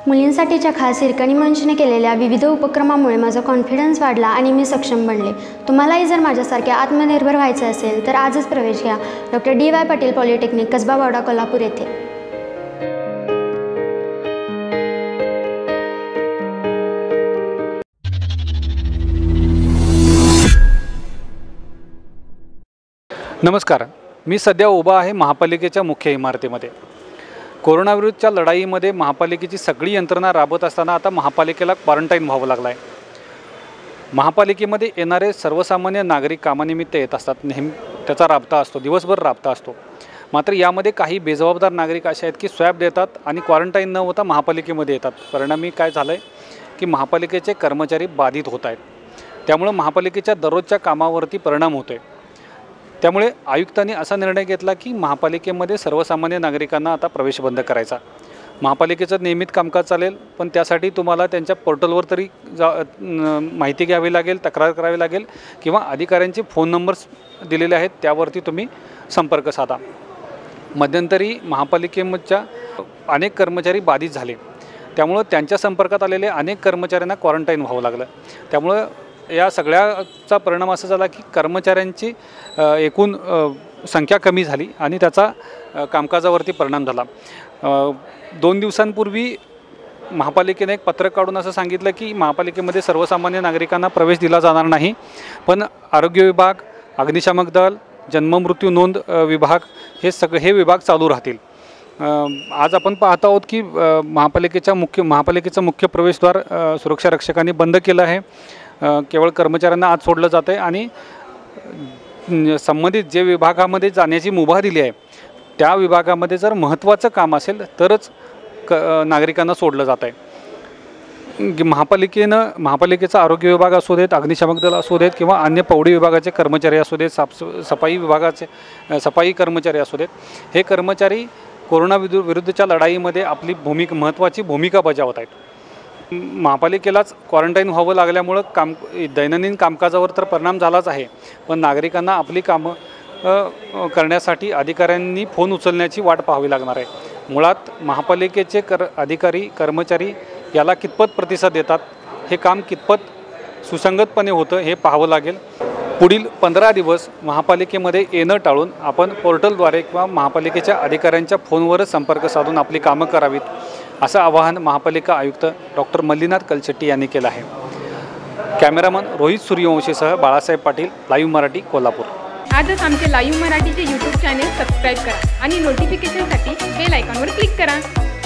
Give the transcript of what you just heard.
मुलींसाठीच्या खास हिरकणी मंचने केलेल्या विविध उपक्रमामुळे माझा कॉन्फिडन्स वाढला आणि मी सक्षम बनले। तुम्हालाही जर माझ्यासारखे आत्मनिर्भर व्हायचे असेल तर आजच प्रवेश घ्या डॉ. डी.वाय. पाटील पॉलिटेक्निक, कसबा वाडा, कोल्हापूर येथे। नमस्कार, मी सध्या उभा आहे महापालिकेच्या मुख्य इमारतीमध्ये। कोरोनाविरुद्धच्या लढाईमध्ये महापालिकेची सगळी यंत्रणा राबत असताना आता महापालिकेला क्वारंटाईन व्हावं लागलं आहे। महापालिकेमध्ये येणारे सर्वसामान्य नागरिक कामानिमित्त येत असतात, नेहमी त्याचा राबता असतो, दिवसभर राबता असतो। मात्र यामध्ये काही बेजबाबदार नागरिक असे आहेत की स्वॅब देतात आणि क्वारंटाईन न होता महापालिकेमध्ये येतात। परिणामी काय झालं आहे की महापालिकेचे कर्मचारी बाधित होत आहेत, त्यामुळे महापालिकेच्या दररोजच्या कामावरती परिणाम होतो आहे। त्यामुळे आयुक्तांनी असा निर्णय घेतला की महापालिकेमध्ये सर्वसामान्य नागरिकांना आता प्रवेश बंद करायचा। महापालिकेचं नियमित कामकाज चालेल, पण त्यासाठी तुम्हाला त्यांच्या पोर्टलवर तरी माहिती घ्यावी लागेल, तक्रार करावी लागेल किंवा अधिकाऱ्यांचे फोन नंबर्स दिलेले आहेत त्यावरती तुम्ही संपर्क साधा। मध्यंतरी महापालिकेच्या अनेक कर्मचारी बाधित झाले, त्यामुळे त्यांच्या संपर्कात आलेले अनेक कर्मचाऱ्यांना क्वारंटाईन व्हावं लागलं। त्यामुळे या सगळ्याचा परिणाम असा झाला की कर्मचाऱ्यांची एकूण संख्या कमी झाली आणि त्याचा कामकाजावरती परिणाम झाला। 2 दिवसांपूर्वी महापालिकेने एक पत्रक काढून असं सांगितलं की महापालिकेमध्ये सर्वसामान्य नागरिकांना प्रवेश दिला जाणार नाही, पण आरोग्य विभाग, अग्निशामक दल, जन्ममृत्यू नोंद विभाग हे विभाग चालू राहतील। आज आपण पाहत आहोत की महापालिकेचं मुख्य प्रवेशद्वार सुरक्षा रक्षकांनी बंद केलं आहे। केवळ कर्मचाऱ्यांना आत सोडलं जातं आहे आणि संबंधित जे विभागामध्ये जाण्याची मुभा दिली आहे त्या विभागामध्ये जर महत्त्वाचं काम असेल तरच नागरिकांना सोडलं जातं आहे। महापालिकेचा आरोग्य विभाग असू देत, अग्निशामक दल असू देत किंवा अन्य पौडी विभागाचे कर्मचारी असू देत, सफाई विभागाचे सफाई कर्मचारी असू देत, हे कर्मचारी कोरोना विरुद्धच्या लढाईमध्ये आपली महत्त्वाची भूमिका बजावत आहेत। महापालिकेलाच क्वारंटाईन व्हावं लागल्यामुळं दैनंदिन कामकाजावर तर परिणाम झालाच आहे, पण नागरिकांना आपली कामं करण्यासाठी अधिकाऱ्यांनी फोन उचलण्याची वाट पाहावी लागणार आहे। मुळात महापालिकेचे अधिकारी कर्मचारी याला कितपत प्रतिसाद देतात, हे काम कितपत सुसंगतपणे होतं हे पाहावं लागेल। पुढील 15 दिवस महापालिकेमध्ये येणं टाळून आपण पोर्टलद्वारे किंवा महापालिकेच्या अधिकाऱ्यांच्या फोनवरच संपर्क साधून आपली कामं करावीत, असं आवाहन महापालिका आयुक्त डॉ. मल्लीनाथ कलशेट्टी यांनी केलं आहे। कॅमेरामन रोहित सूर्यवंशीसह बाळासाहेब पाटील, लाईव्ह मराठी, कोल्हापूर। आजच आमचे लाईव्ह मराठीचे यूट्यूब चॅनेल सबस्क्राईब करा आणि नोटिफिकेशनसाठी बेल आयकॉनवर क्लिक करा।